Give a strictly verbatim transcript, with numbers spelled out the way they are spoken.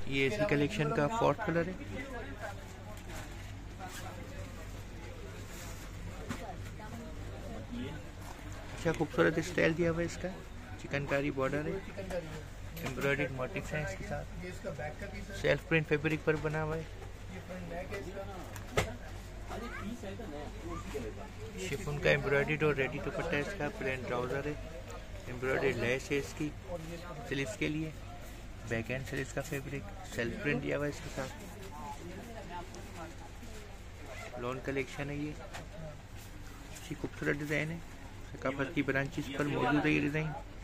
ये इसी कलेक्शन का फोर्थ कलर है। अच्छा खूबसूरत स्टाइल दिया हुआ है इसका, चिकनकारी बॉर्डर है, एम्ब्रॉयडर्ड मोटिव्स हैं इसके साथ, सेल्फ प्रिंट फैब्रिक पर बना हुआ है। शिफॉन का एम्ब्रॉयडर्ड और रेडी दुपट्टा इसका, प्लेन ट्राउजर है, एम्ब्रॉयडर्ड लेस है इसकी स्लीव्स के लिए, बैक एंड स्लीव्स का फैब्रिक, सेल्फ प्रिंट दिया हुआ है इसके साथ। लॉन कलेक्शन है ये, अच्छी खूबसूरत डिज़ाइन है, सकाफत की ब्रांचेस पर मौजूद है ये डिज़ाइन।